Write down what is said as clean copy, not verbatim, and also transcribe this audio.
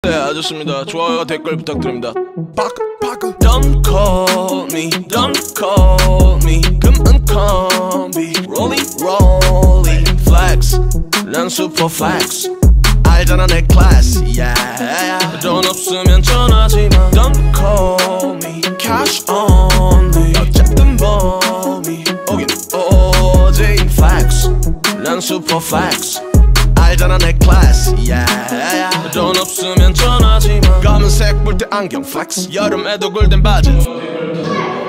네, 좋습니다. 좋아요, 댓글 부탁드립니다. Don't call me, don't call me. 금은 컴비, rolling flex. 난 super flex. 알잖아 내 클래스, yeah. 돈 없으면 전화하지마. Don't call me, cash only. 어쨌든 범이 오긴 오직 flex. 난 super flex. 알잖아 내 클래스, yeah. 돈 없으면 전화하지마. 검은색 뿔테 안경 flex. 여름에도 굴된 바지.